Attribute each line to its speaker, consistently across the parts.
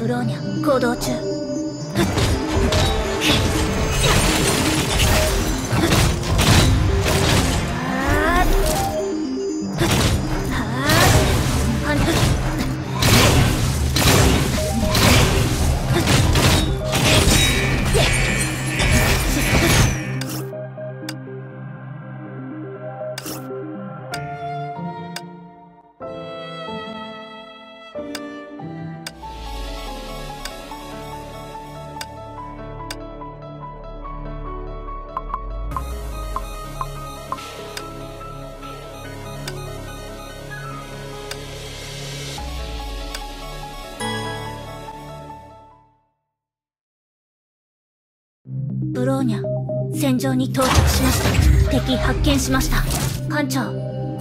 Speaker 1: ブローニャ行動中。ブローニャ戦場に到着しました。敵発見しました。艦長。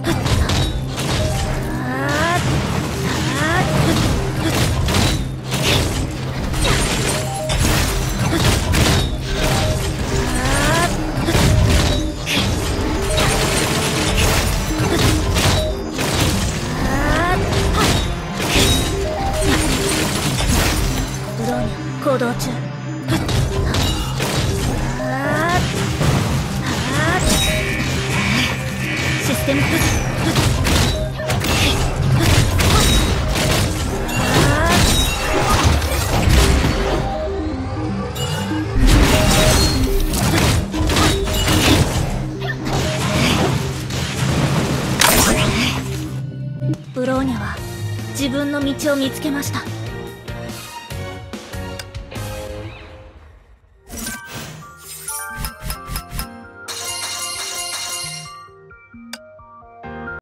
Speaker 1: ブローニャ行動中。システムブローニャは自分の道を見つけました。